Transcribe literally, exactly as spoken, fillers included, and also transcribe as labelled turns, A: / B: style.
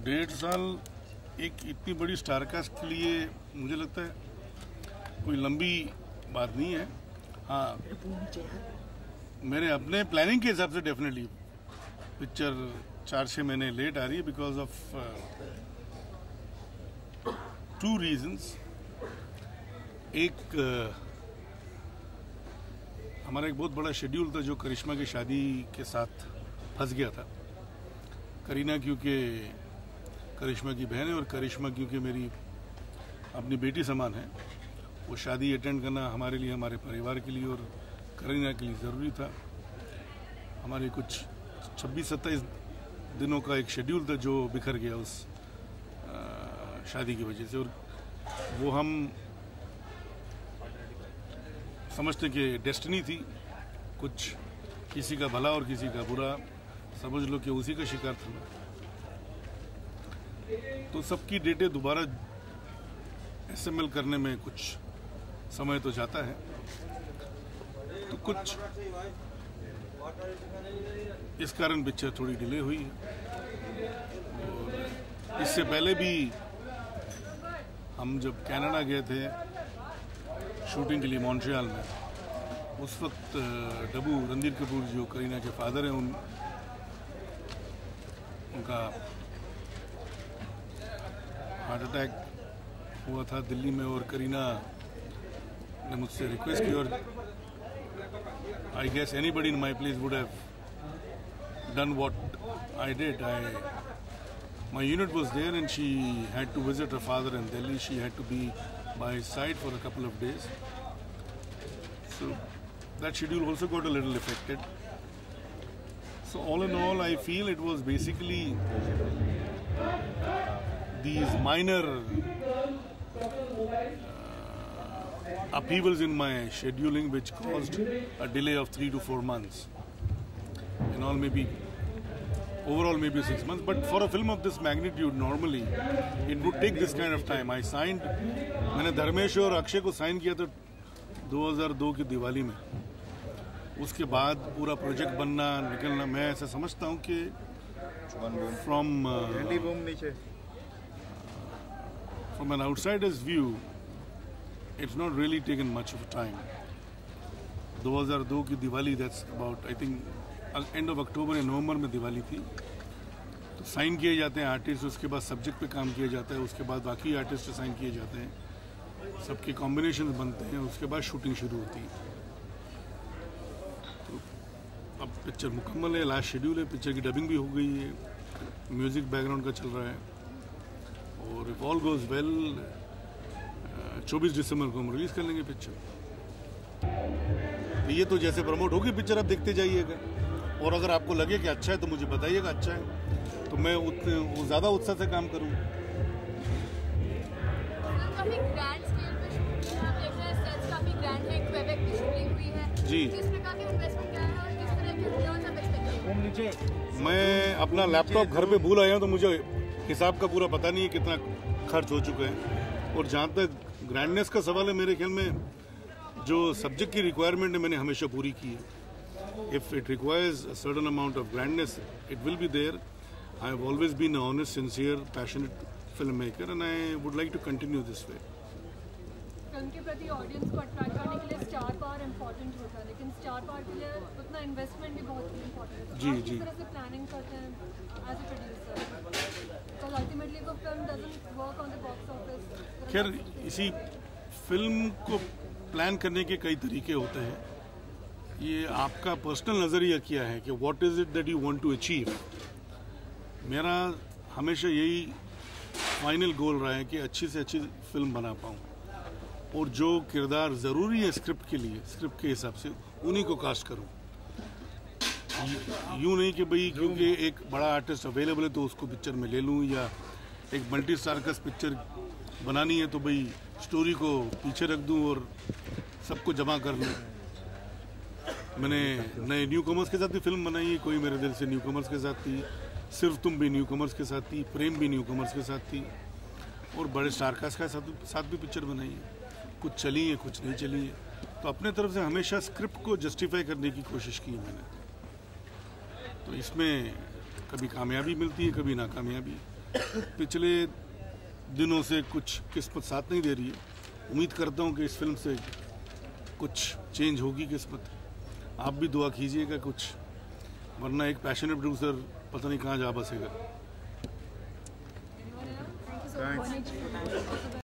A: डेढ़ साल एक इतनी बड़ी स्टारकास्ट के लिए मुझे लगता है कोई लंबी बात नहीं है। हाँ, मेरे अपने प्लानिंग के हिसाब से डेफिनेटली पिक्चर चार छः महीने लेट आ रही है बिकॉज ऑफ टू रीजंस। एक uh, हमारा एक बहुत बड़ा शेड्यूल था जो करिश्मा की शादी के साथ फंस गया था। करीना क्योंकि करिश्मा की बहन है और करिश्मा क्योंकि मेरी अपनी बेटी समान है, वो शादी अटेंड करना हमारे लिए, हमारे परिवार के लिए और करीना के लिए ज़रूरी था। हमारे कुछ छब्बीस सत्ताईस दिनों का एक शेड्यूल था जो बिखर गया उस आ, शादी की वजह से, और वो हम समझते कि डेस्टिनी थी। कुछ किसी का भला और किसी का बुरा, समझ लो कि उसी का शिकार था। तो सबकी डेटें दोबारा एसएमएल करने में कुछ समय तो जाता है, तो कुछ इस कारण पिक्चर थोड़ी डिले हुई है। और इससे पहले भी हम जब कनाडा गए थे शूटिंग के लिए मॉन्ट्रियल में, उस वक्त डब्बू रणधीर कपूर जो करीना के फादर हैं, उन उनका हार्ट अटैक हुआ था दिल्ली में, और करीना ने मुझसे रिक्वेस्ट की, और I guess anybody in my place would have done what I did. I my unit was there and she had to visit her father in Delhi. She had to be by his side for a couple of days, so that schedule also got a little affected. So all in all, I feel it was basically these minor uh, upheavals in my scheduling which caused a delay of three to four months. In all, maybe overall maybe six months, but for a film of this magnitude normally it would take this kind of time. I signed, मैंने धर्मेश और अक्षय को sign किया था दो हज़ार दो की दिवाली में। उसके बाद पूरा प्रोजेक्ट बनना निकलना, मैं ऐसा समझता हूँ कि from from an outsider's view it's not really taken much of time. दो हज़ार दो की Diwali, that's about I think end of October या नवंबर में दिवाली थी। तो साइन किए जाते हैं आर्टिस्ट, उसके बाद सब्जेक्ट पे काम किया जाता है, उसके बाद बाकी आर्टिस्ट साइन किए जाते हैं, सबके कॉम्बिनेशन बनते हैं, उसके बाद शूटिंग शुरू होती है। तो अब पिक्चर मुकम्मल है, लास्ट शेड्यूल है, पिक्चर की डबिंग भी हो गई है, म्यूज़िक बैकग्राउंड का चल रहा है, और इफ ऑल गोज वेल चौबीस दिसंबर को हम रिलीज़ कर लेंगे पिक्चर। तो ये तो जैसे प्रमोट होगी पिक्चर, आप देखते जाइएगा, और अगर आपको लगे कि अच्छा है तो मुझे बताइएगा अच्छा है, तो मैं उतने वो ज़्यादा उत्साह से काम करूँ। जी, मैं अपना लैपटॉप घर पे भूल आया हूँ, तो मुझे हिसाब का पूरा पता नहीं है कितना खर्च हो चुका है। और जहाँ तक ग्रैंडनेस का सवाल है, मेरे ख्याल में जो सब्जेक्ट की रिक्वायरमेंट है मैंने हमेशा पूरी की है। If it requires a certain amount of grandness, it will be there. I have always been an honest, sincere, passionate filmmaker, and I would like to continue this way.
B: Film के प्रति audience को attract करने के लिए star power important होता है, लेकिन star power के लिए उतना इन्वेस्टमेंट भी बहुत इम्पोर्टेंट है।
A: जी जी।
B: किस तरह से प्लानिंग करते हैं एज अ प्रोड्यूसर? तो अल्टीमेटली वो film doesn't work on the box office.
A: खैर, इसी फिल्म को प्लान करने के कई तरीके होते हैं। ये आपका पर्सनल नज़रिया क्या है कि what is it that you want to achieve. मेरा हमेशा यही फाइनल गोल रहा है कि अच्छी से अच्छी फिल्म बना पाऊँ, और जो किरदार ज़रूरी है स्क्रिप्ट के लिए, स्क्रिप्ट के हिसाब से उन्हीं को कास्ट करूँ। यूँ नहीं कि भाई क्योंकि एक बड़ा आर्टिस्ट अवेलेबल है तो उसको पिक्चर में ले लूँ, या एक मल्टी स्टार का पिक्चर बनानी है तो भाई स्टोरी को पीछे रख दूँ और सबको जमा कर लूँ। मैंने नए न्यू कमर्स के साथ भी फिल्म बनाई है, कोई मेरे दिल से न्यू कमर्स के साथ थी, सिर्फ तुम भी न्यू कमर्स के साथ थी, प्रेम भी न्यू कमर्स के साथ थी, और बड़े स्टारकास्ट के साथ साथ भी पिक्चर बनाई है। कुछ चली है, कुछ नहीं चली है, तो अपने तरफ से हमेशा स्क्रिप्ट को जस्टिफाई करने की कोशिश की है मैंने। तो इसमें कभी कामयाबी मिलती है, कभी नाकामयाबी। पिछले दिनों से कुछ किस्मत साथ नहीं दे रही है। उम्मीद करता हूँ कि इस फिल्म से कुछ चेंज होगी किस्मत। आप भी दुआ कीजिएगा कुछ, वरना एक पैशनेट प्रोड्यूसर पता नहीं कहाँ जा बसेगा।
B: Thank you so much.